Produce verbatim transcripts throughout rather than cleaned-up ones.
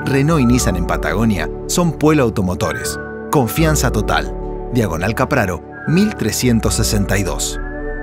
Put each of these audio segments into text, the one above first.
Renault y Nissan en Patagonia son Puelo Automotores. Confianza total. Diagonal Capraro, mil trescientos sesenta y dos.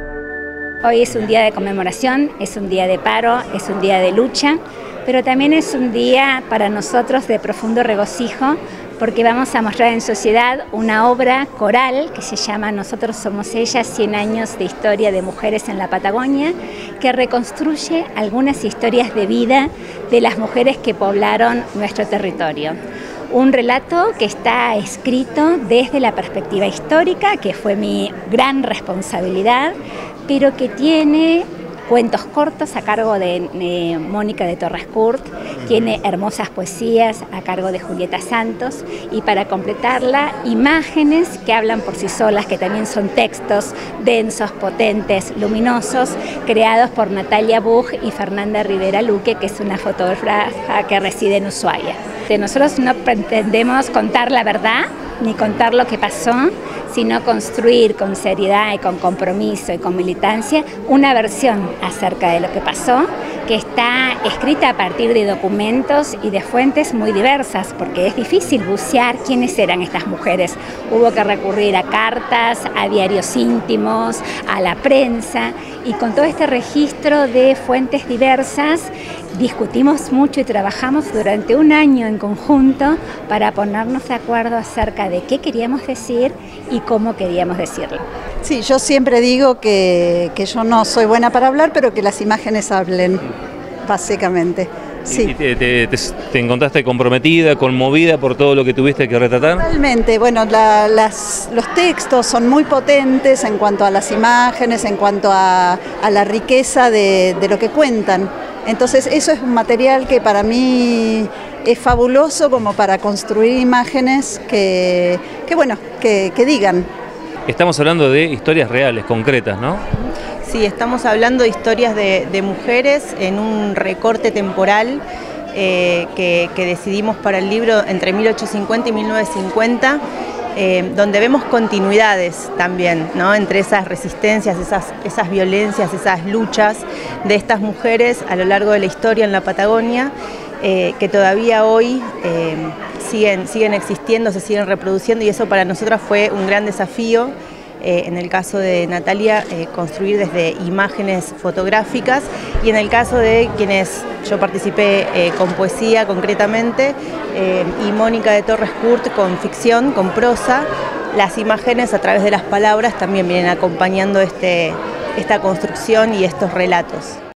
Hoy es un día de conmemoración, es un día de paro, es un día de lucha, pero también es un día para nosotros de profundo regocijo, porque vamos a mostrar en sociedad una obra coral que se llama Nosotros somos ellas, cien años de historia de mujeres en la Patagonia, que reconstruye algunas historias de vida de las mujeres que poblaron nuestro territorio. Un relato que está escrito desde la perspectiva histórica, que fue mi gran responsabilidad, pero que tiene cuentos cortos a cargo de eh, Mónica de Torres Kurt, tiene hermosas poesías a cargo de Julieta Santos y para completarla, imágenes que hablan por sí solas, que también son textos densos, potentes, luminosos, creados por Natalia Buch y Fernanda Rivera Luque, que es una fotógrafa que reside en Ushuaia. Nosotros no pretendemos contar la verdad, ni contar lo que pasó, sino construir con seriedad y con compromiso y con militancia una versión acerca de lo que pasó, que está escrita a partir de documentos y de fuentes muy diversas, porque es difícil bucear quiénes eran estas mujeres. Hubo que recurrir a cartas, a diarios íntimos, a la prensa, y con todo este registro de fuentes diversas discutimos mucho y trabajamos durante un año en conjunto para ponernos de acuerdo acerca de qué queríamos decir y cómo queríamos decirlo. Sí, yo siempre digo que, que yo no soy buena para hablar, pero que las imágenes hablen, básicamente. Sí. ¿Y te, te, te, te encontraste comprometida, conmovida por todo lo que tuviste que retratar? Realmente, bueno, la, las, los textos son muy potentes en cuanto a las imágenes, en cuanto a, a la riqueza de, de lo que cuentan. Entonces eso es un material que para mí es fabuloso como para construir imágenes que, que bueno, que, que digan. Estamos hablando de historias reales, concretas, ¿no? Sí, estamos hablando de historias de, de mujeres en un recorte temporal eh, que, que decidimos para el libro entre mil ochocientos cincuenta y mil novecientos cincuenta, eh, donde vemos continuidades también, ¿no? Entre esas resistencias, esas, esas violencias, esas luchas de estas mujeres a lo largo de la historia en la Patagonia, eh, que todavía hoy eh, siguen, siguen existiendo, se siguen reproduciendo, y eso para nosotras fue un gran desafío. Eh, en el caso de Natalia, eh, construir desde imágenes fotográficas, y en el caso de quienes yo participé eh, con poesía concretamente, eh, y Mónica de Torres Kurt con ficción, con prosa, las imágenes a través de las palabras también vienen acompañando este, esta construcción y estos relatos.